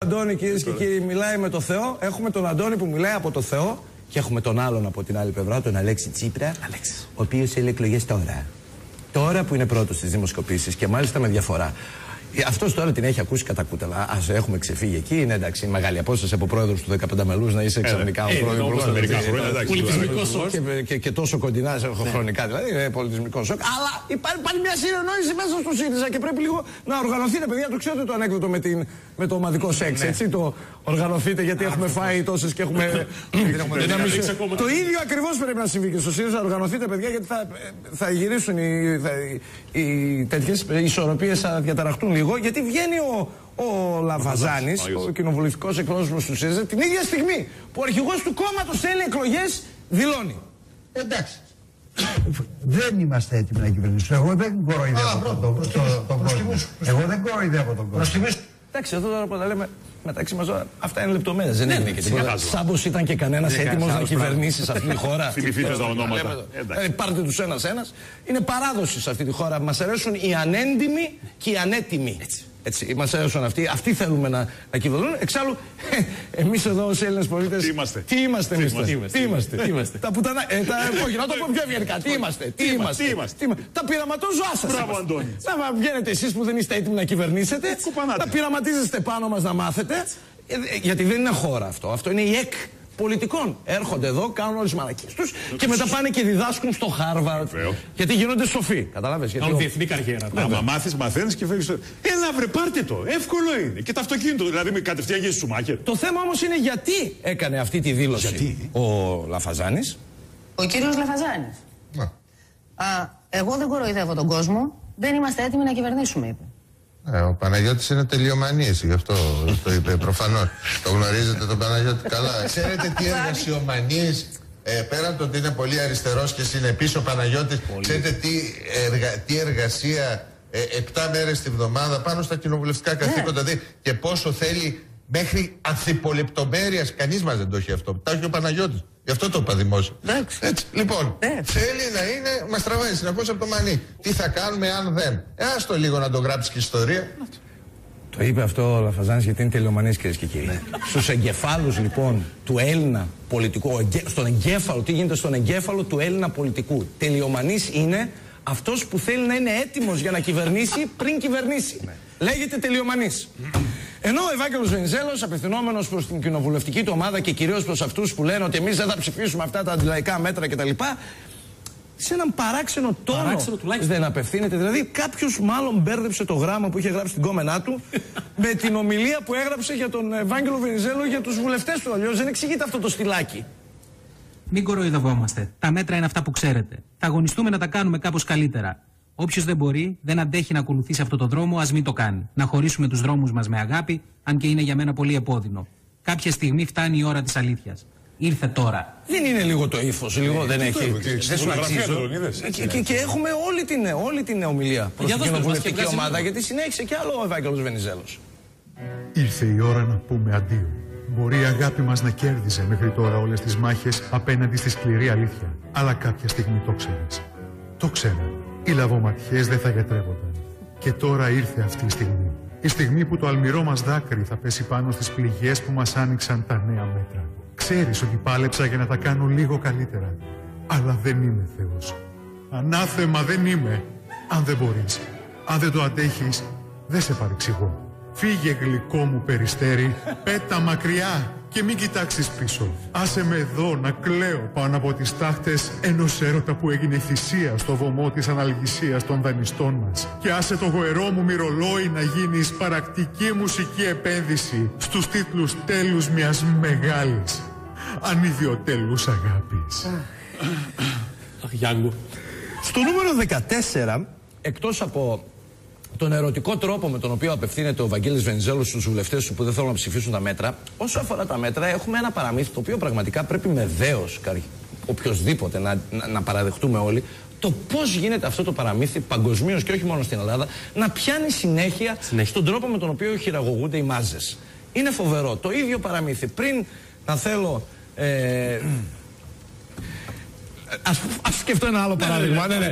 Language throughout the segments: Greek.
Αντώνη, κυρίες και κύριοι, μιλάει με το Θεό. Έχουμε τον Αντώνη που μιλάει από το Θεό και έχουμε τον άλλον από την άλλη πλευρά, τον Αλέξη Τσίπρα, ο οποίος έλεγε εκλογές τώρα. Τώρα που είναι πρώτος στις δημοσκοπήσεις και μάλιστα με διαφορά. Αυτός τώρα την έχει ακούσει κατά κούτελα. Ας έχουμε ξεφύγει εκεί. Είναι εντάξει, μεγάλη απόσταση από πρόεδρος του 15 μελούς να είσαι ξαφνικά ο πρόεδρος. Πολιτισμικό σοκ. Και τόσο κοντινά χρονικά δηλαδή. Είναι πολιτισμικό σοκ. Αλλά υπάρχει μια συνεννόηση μέσα στο ΣΥΡΙΖΑ και πρέπει λίγο να οργανωθείτε, παιδιά. Το ξέρετε το ανέκδοτο με το ομαδικό σεξ. Έτσι το οργανωθείτε γιατί έχουμε φάει τόσες και έχουμε. Το ίδιο ακριβώς πρέπει να συμβεί και στο ΣΥΡΙΖΑ. Οργανωθείτε, παιδιά, γιατί θα γυρίσουν οι τέτοιες ισορροπίες, θα διαταραχτούν λίγο. Γιατί βγαίνει ο Λαφαζάνης, ο κοινοβουλευτικός εκπρόσωπος του ΣΥΡΙΖΑ, την ίδια στιγμή που ο αρχηγός του κόμματος θέλει εκλογές, δηλώνει. Εντάξει. Δεν είμαστε έτοιμοι να κυβερνήσουμε. Εγώ δεν κοροϊδεύω τον κόσμο. Εγώ δεν κοροϊδεύω τον κόσμο. Εντάξει, εδώ τώρα που τα λέμε μεταξύ μας, αυτά είναι λεπτομέρειες. Δεν έγινε και τίποτα. Σάμπος ήταν και κανένας έτοιμος να κυβερνήσει σε αυτή τη χώρα. Θυμηθείτε τα ονόματα. Πάρτε τους ένας-ένας. Είναι παράδοση σε αυτή τη χώρα. Μας αρέσουν οι ανέντιμοι και οι ανέτοιμοι. Έτσι, μας αρέσουν αυτοί. Αυτοί θέλουμε να κυβερνούν. Εξάλλου, εμείς εδώ ως Έλληνες πολίτες. Τι είμαστε. Τα πουτανά. Όχι, να το πω πιο ευγενικά. Τι είμαστε. Τα πειραματόζωά σας. Μπράβο, Αντώνη. Να βγαίνετε εσείς που δεν είστε έτοιμοι να κυβερνήσετε. Να πειραματίζεστε πάνω μας να μάθετε. Γιατί δεν είναι χώρα αυτό. Αυτό είναι η ΕΚ πολιτικών. Έρχονται εδώ, κάνουν όλες τις μαλακίες τους και μετά πάνε και διδάσκουν στο Χάρβαρντ. Γιατί γίνονται σοφοί. Καταλάβες. Κάνουν διεθνή καριέρα. Άμα μάθεις, μαθαίνεις και φεύγεις. Έλα, βρε, πάρτε το. Εύκολο είναι. Και το αυτοκίνητο, δηλαδή με κατευθείαν γύρω στο Σουμάχερ. Το θέμα όμως είναι γιατί έκανε αυτή τη δήλωση ο Λαφαζάνης. Ο κύριος Λαφαζάνης. Εγώ δεν κοροϊδεύω τον κόσμο. Δεν είμαστε έτοιμοι να κυβερνήσουμε, είπε. Ο Παναγιώτης είναι τελειομανής, γι' αυτό το είπε προφανώς. Το γνωρίζετε τον Παναγιώτη καλά. Ξέρετε τι εργασιομανής, πέραν το ότι είναι πολύ αριστερός και συνεπής ο Παναγιώτης, ξέρετε τι εργασία 7 μέρες τη βδομάδα πάνω στα κοινοβουλευτικά καθήκοντα και πόσο θέλει μέχρι ανθιπολεπτομέρειας. Κανείς μας δεν το έχει αυτό. Το έχει ο Παναγιώτης. Γι' αυτό το είπα δημόσια. Έτσι, λοιπόν, θέλει να είναι, μας τραβάει συνεχώς από το μανί. Τι θα κάνουμε αν δεν. Άστο λίγο να το γράψει και ιστορία. Το είπε αυτό ο Λαφαζάνης γιατί είναι τελειομανής, κυρίες και κύριοι. Στους εγκεφάλους λοιπόν του Έλληνα πολιτικού, στον εγκέφαλο, τι γίνεται στον εγκέφαλο του Έλληνα πολιτικού. Τελειομανής είναι αυτός που θέλει να είναι έτοιμος για να κυβερνήσει πριν κυβερνήσει. Λέγεται τελειομανής. Ενώ ο Ευάγγελος Βενιζέλος, απευθυνόμενος προς την κοινοβουλευτική του ομάδα και κυρίως προς αυτούς που λένε ότι εμείς δεν θα ψηφίσουμε αυτά τα αντιλαϊκά μέτρα κτλ., σε έναν παράξενο τόνο δεν απευθύνεται. Δηλαδή, κάποιος μάλλον μπέρδεψε το γράμμα που είχε γράψει στην κόμενά του με την ομιλία που έγραψε για τον Ευάγγελο Βενιζέλο για τους βουλευτές του. Αλλιώς δεν εξηγείται αυτό το στυλάκι. Μην κοροϊδευόμαστε. Τα μέτρα είναι αυτά που ξέρετε. Θα αγωνιστούμε να τα κάνουμε κάπως καλύτερα. Όποιος δεν μπορεί, δεν αντέχει να ακολουθήσει αυτό το δρόμο, ας μην το κάνει. Να χωρίσουμε τους δρόμους μας με αγάπη, αν και είναι για μένα πολύ επώδυνο. Κάποια στιγμή φτάνει η ώρα της αλήθειας. Ήρθε τώρα. Δεν είναι λίγο το ύφος, λίγο δεν έχει. Δεν σου αξίζει. Και έχουμε όλη την ομιλία προς την κοινοβουλευτική ομάδα, γιατί συνέχισε κι άλλο ο Ευάγγελος Βενιζέλος. Ήρθε η ώρα να πούμε αντίο. Μπορεί η αγάπη μας να κέρδιζε μέχρι τώρα όλες τις μάχες απέναντι στη σκληρή αλήθεια. Αλλά κάποια στιγμή το ξέρεις. Το ξέραν. Οι λαβοματιές δεν θα γιατρεύονταν. Και τώρα ήρθε αυτή η στιγμή. Η στιγμή που το αλμυρό μας δάκρυ θα πέσει πάνω στις πληγές που μας άνοιξαν τα νέα μέτρα. Ξέρεις ότι πάλεψα για να τα κάνω λίγο καλύτερα. Αλλά δεν είμαι Θεός. Ανάθεμα δεν είμαι. Αν δεν μπορείς, αν δεν το αντέχεις, δεν σε παρεξηγώ. Φύγε γλυκό μου περιστέρι, πέτα μακριά και μην κοιτάξεις πίσω. Άσε με εδώ να κλαίω πάνω από τις τάχτες ενός έρωτα που έγινε θυσία στο βωμό της αναλγησίας των δανειστών μας. Και άσε το γοερό μου μυρολόι να γίνει σπαρακτική μουσική επένδυση στους τίτλους τέλους μιας μεγάλης ανιδιοτέλους αγάπης. Στο νούμερο 14, εκτός από τον ερωτικό τρόπο με τον οποίο απευθύνεται ο Βαγγέλης Βενιζέλος στους βουλευτές του που δεν θέλουν να ψηφίσουν τα μέτρα, όσο αφορά τα μέτρα, έχουμε ένα παραμύθι το οποίο πραγματικά πρέπει με δέος οποιοσδήποτε να παραδεχτούμε όλοι. Το πώς γίνεται αυτό το παραμύθι παγκοσμίως και όχι μόνο στην Ελλάδα να πιάνει συνέχεια στον τρόπο με τον οποίο χειραγωγούνται οι μάζες. Είναι φοβερό. Το ίδιο παραμύθι. Πριν να θέλω Ας σκεφτώ ένα άλλο παράδειγμα. Ναι.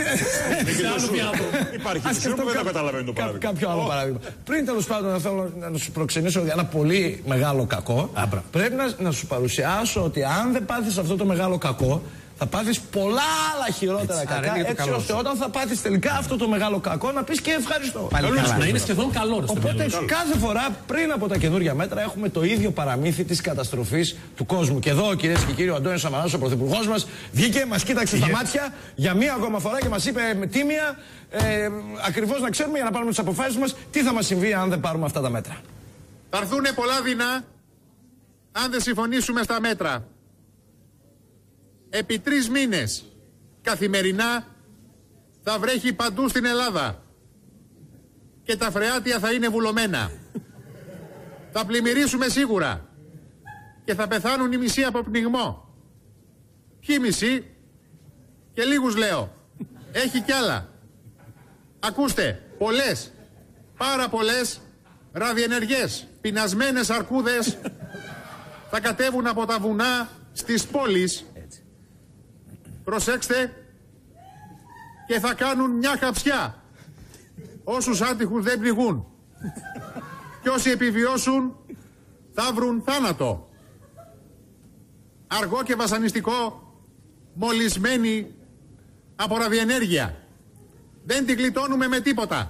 Υπάρχει কিছু που δεν το καταλαβαίνει το παράδειγμα. Κάποιο άλλο παράδειγμα. Πριν τέλος πάντων θέλω να σου προξενήσω ένα πολύ μεγάλο κακό, πρέπει να σου παρουσιάσω ότι αν δεν πάθεις αυτό το μεγάλο κακό, θα πάθεις πολλά άλλα χειρότερα κακά, έτσι ώστε όταν θα πάθεις τελικά αυτό το μεγάλο κακό να πεις και ευχαριστώ. Να είναι σχεδόν καλό. Οπότε κάθε φορά πριν από τα καινούργια μέτρα έχουμε το ίδιο παραμύθι της καταστροφής του κόσμου. Και εδώ, κυρίες και κύριοι, ο Αντώνης Σαμαράς, ο πρωθυπουργός μας, βγήκε, μας κοίταξε στα μάτια για μία ακόμα φορά και μας είπε με τίμια, ακριβώς να ξέρουμε για να πάρουμε τις αποφάσεις μας τι θα μας συμβεί αν δεν πάρουμε αυτά τα μέτρα. Θα έρθουν πολλά δεινά αν δεν συμφωνήσουμε στα μέτρα. Επί 3 μήνες καθημερινά θα βρέχει παντού στην Ελλάδα και τα φρεάτια θα είναι βουλωμένα. Θα πλημμυρίσουμε σίγουρα και θα πεθάνουν οι μισοί από πνιγμό. Ποιοι μισοί? Και λίγους λέω. Έχει κι άλλα. Ακούστε, πολλές, πάρα πολλές ραδιενεργές, πεινασμένες αρκούδες θα κατέβουν από τα βουνά στις πόλεις. Προσέξτε, και θα κάνουν μια χαψιά. Όσους άτυχους δεν πνιγούν. Και όσοι επιβιώσουν θα βρουν θάνατο. Αργό και βασανιστικό, μολυσμένοι από ραδιενέργεια. Δεν την γλιτώνουμε με τίποτα.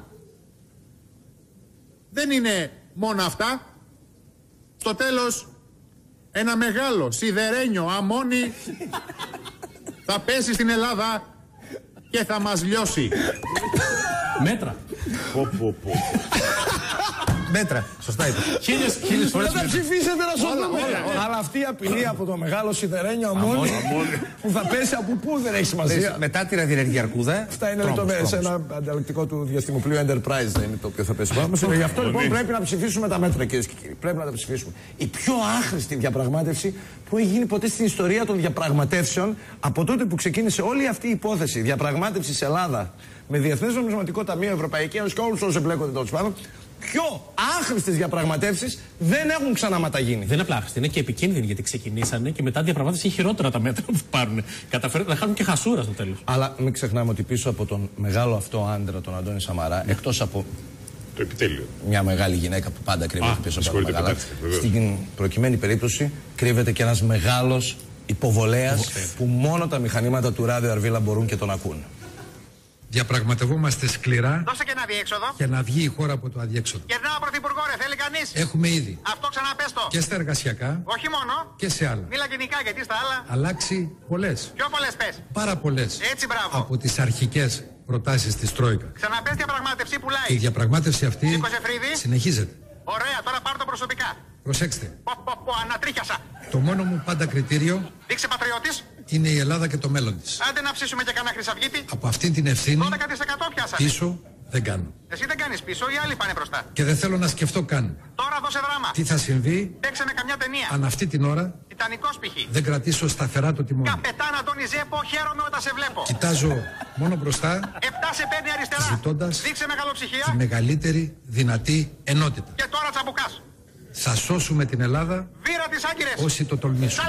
Δεν είναι μόνο αυτά. Στο τέλος, ένα μεγάλο σιδερένιο αμμόνι θα πέσει στην Ελλάδα και θα μας λιώσει. Μέτρα. Μέτρα. Σωστά είπε. Χίλιες φορές μέτρα. Θα ψηφίσετε να σωθούμε. Αλλά αυτή η απειλή από το μεγάλο σιδερένιο αμμόνι που θα πέσει από πού δεν έχει σημασία. Μετά τη ραδιενεργή αρκούδα. Αυτά είναι σε ένα ανταλλακτικό του διαστημοπλοίου Enterprise, δεν είναι το οποίο θα πέσει πάνω μας. Γι' αυτό λοιπόν πρέπει να ψηφίσουμε τα μέτρα, κυρίες και κύριοι. Πρέπει να τα ψηφίσουμε. Η πιο άχρηστη διαπραγμάτευση που έχει γίνει ποτέ στην ιστορία των διαπραγματεύσεων από τότε που ξεκίνησε όλη αυτή η υπόθεση διαπραγμάτευση Ελλάδα με Διεθνές Νομισματικό Ταμείο, Ευρωπαϊκή Ένωση και όλους όσους εμπλέκονται τέλος πάντων. Πιο άχρηστες διαπραγματεύσεις δεν έχουν ξαναματαγίνει. Δεν είναι απλά άχρηστη, είναι και επικίνδυνη γιατί ξεκινήσανε και μετά διαπραγμάτευση χειρότερα τα μέτρα που θα πάρουν. Καταφέρουν να χάνουν και χασούρα στο τέλος. Αλλά μην ξεχνάμε ότι πίσω από τον μεγάλο αυτό άντρα, τον Αντώνη Σαμαρά, εκτός από το επιτέλειο, μια μεγάλη γυναίκα που πάντα κρύβεται πίσω από τα μεγάλα, στην προκειμένη περίπτωση κρύβεται και ένας μεγάλος υποβολέας που μόνο τα μηχανήματα του ράδιο Αρβίλα μπορούν και τον ακούν. Διαπραγματευόμαστε σκληρά. Δώσε και ένα διέξοδο. Για να βγει η χώρα από το αδιέξοδο. Κερνάω πρωθυπουργό, ρε, θέλει κανείς? Έχουμε ήδη. Αυτό ξαναπέστο. Και στα εργασιακά. Όχι μόνο. Και σε άλλα. Μίλα γενικά, γιατί στα άλλα. Αλλάξει πολλές. Πιο πολλές πες. Πάρα πολλές. Έτσι, μπράβο. Από τις αρχικές προτάσεις της Τρόικα. Ξαναπες διαπραγμάτευση πουλάει. Η διαπραγμάτευση αυτή συνεχίζεται. Ωραία, τώρα πάρ' το προσωπικά. Προσέξτε. Ανατρίχιασα. Το μόνο μου πάντα κριτήριο. Δείξε πατριώτης. Είναι η Ελλάδα και το μέλλον της. Άντε να ψήσουμε και κανένα χρυσαυγίτη. Από αυτήν την ευθύνη 12% πιάσανε. πίσω δεν κάνω. Εσύ δεν κάνεις πίσω, οι άλλοι πάνε μπροστά. Και δεν θέλω να σκεφτώ καν. Τώρα δώσε δράμα. Τι θα συμβεί παίξε με καμιά ταινία. Αν αυτή την ώρα Τιτανικός π.χ. δεν κρατήσω σταθερά το τιμόνι. Καπετάν Αντώνη Ζέπο, χαίρομαι όταν σε βλέπω. Κοιτάζω μόνο μπροστά. 7 σε παίρνει αριστερά. Ζητώντας δείξε μεγαλοψυχία. Τη μεγαλύτερη δυνατή ενότητα. Και τώρα τσαμπουκάς. Θα σώσουμε την Ελλάδα. Βήρα τις άγκυρες. Όσοι το τολμήσουν.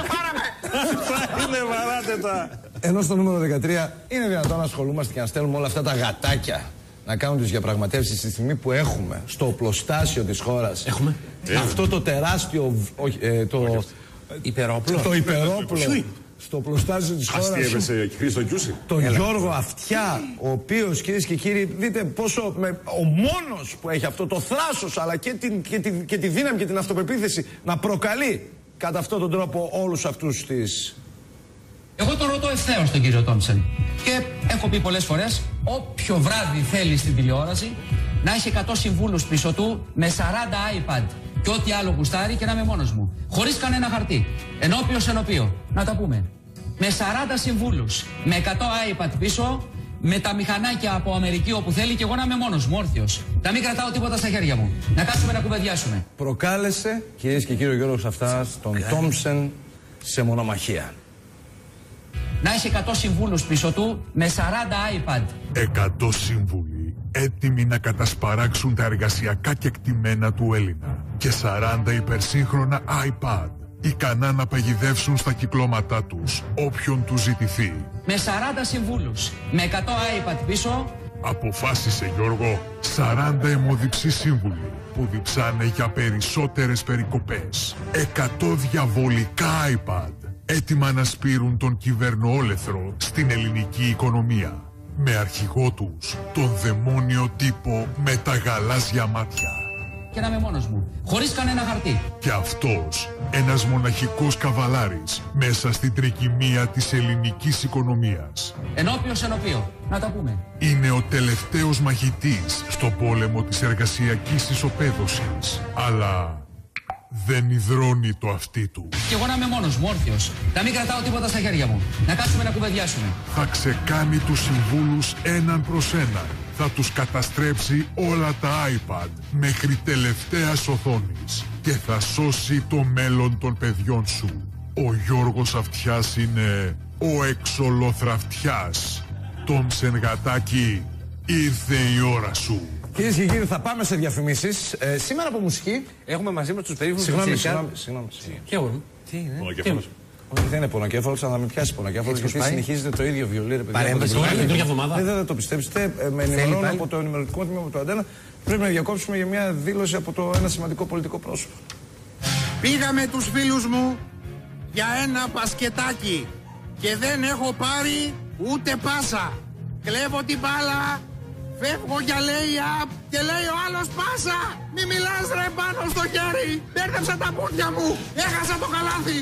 Είναι βαράτετα. Ενώ στο νούμερο 13 είναι δυνατόν να ασχολούμαστε και να στέλνουμε όλα αυτά τα γατάκια να κάνουν τις διαπραγματεύσεις στη στιγμή που έχουμε στο οπλοστάσιο της χώρας. Έχουμε. Αυτό το τεράστιο. Το υπερόπλο. Το υπερόπλο. Στο οπλοστάσιο της χώρας. Αστείευεσαι Χρήστο Κιούση. Τον Γιώργο Αυτιά, ο οποίος, κυρίες και κύριοι, δείτε πόσο ο μόνος που έχει αυτό το θράσος αλλά και τη δύναμη και την αυτοπεποίθηση να προκαλεί κατά αυτόν τον τρόπο όλους αυτούς τις. Εγώ τον ρωτώ ευθέως τον κύριο Τόμψεν και έχω πει πολλές φορές όποιο βράδυ θέλει στην τηλεόραση να έχει 100 συμβούλους πίσω του με 40 iPad και ό,τι άλλο γουστάρει και να είμαι μόνος μου. Χωρίς κανένα χαρτί. Ενώπιος ενωπίο. Να τα πούμε. Με 40 συμβούλους, με 100 iPad πίσω, με τα μηχανάκια από Αμερική όπου θέλει και εγώ να είμαι μόνος μου, όρθιος. Να μην κρατάω τίποτα στα χέρια μου. Να κάτσουμε να κουβεντιάσουμε. Προκάλεσε, κυρίες και κύριοι, ο Γιώργος Αυτάς, τον Τόμψεν σε μονομαχία. Να έχει 100 συμβούλους πίσω του με 40 iPad. 100 σύμβουλοι έτοιμοι να κατασπαράξουν τα εργασιακά κεκτημένα του Έλληνα και 40 υπερσύγχρονα iPad ικανά να παγιδεύσουν στα κυκλώματά τους όποιον τους ζητηθεί. Με 40 συμβούλους, με 100 iPad πίσω. Αποφάσισε, Γιώργο, 40 αιμοδιψοί σύμβουλοι που διψάνε για περισσότερες περικοπές. 100 διαβολικά iPad, έτοιμα να σπείρουν τον κυβερνοόλεθρο στην ελληνική οικονομία. Με αρχηγό τους τον δαιμόνιο τύπο με τα γαλάζια μάτια. Και να είμαι μόνος μου, χωρίς κανένα χαρτί. Και αυτός, ένας μοναχικός καβαλάρης μέσα στην τρικυμία της ελληνικής οικονομίας. Ενώπιος ενωπίο, να τα πούμε. Είναι ο τελευταίος μαχητής στον πόλεμο της εργασιακής ισοπαίδωσης. Αλλά δεν υδρώνει το αυτί του. Και εγώ να είμαι μόνος μου, όρθιος. Να μην κρατάω τίποτα στα χέρια μου. Να κάτσουμε να κουβεντιάσουμε. Θα ξεκάνει τους συμβούλους έναν προς έναν. Θα τους καταστρέψει όλα τα iPad μέχρι τελευταίας οθόνης και θα σώσει το μέλλον των παιδιών σου. Ο Γιώργος Αυτιάς είναι ο εξολοθραφτιάς. Τόμσεν Γατάκη, ήρθε η ώρα σου. Κυρίες και κύριοι, θα πάμε σε διαφημίσεις. Σήμερα από μουσική έχουμε μαζί μας τους περίφημους. Συγγνώμη. Τι είναι? Όχι, δεν είναι πονοκέφαλος, αλλά με πιάσει πονοκέφαλος. Γιατί συνεχίζεται το ίδιο βιολί, ρε παιδιά. Παρέμβαση καινούργια εβδομάδα. Δεν θα το πιστέψετε. Με ενημερώνω από το ενημερωτικό τμήμα του Αντένα. Πρέπει να διακόψουμε για μια δήλωση από ένα σημαντικό πολιτικό πρόσωπο. Πήγαμε τους φίλους μου για ένα μπασκετάκι και δεν έχω πάρει ούτε πάσα. Κλέβω την μπάλα, φεύγω για lay-up και λέει ο άλλος πάσα. Μη μιλάς ρε πάνω στο χέρι, μπέρδεψα τα πόδια μου, έχασα το καλάθι.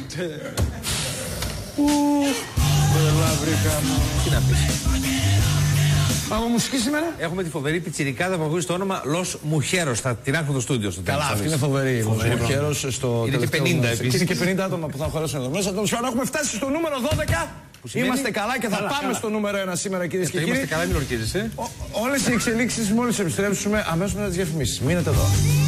Πολλά βρήκα μου. Τι να πεις. Από μουσική σήμερα. Έχουμε τη φοβερή πιτσιρικάδα που ακούει στο όνομα Los Mujeros. Θα την έχουμε στο στούντιο. Καλά, αυτή είναι φοβερή. Los Mujeros στο είναι και 50 επίσης. Είναι και 50 άτομα που θα χωρέσουν εδώ μέσα. Τέλος πάντων, έχουμε φτάσει στο νούμερο 12. Είμαστε καλά και θα πάμε στο νούμερο 1 σήμερα, κυρίες και κύριοι. Είμαστε καλά, μην ορκίζεσαι. Όλες οι εξελίξεις μόλις επιστρέψουμε αμέσως μετά τις διαφημίσεις. Μείνετε εδώ.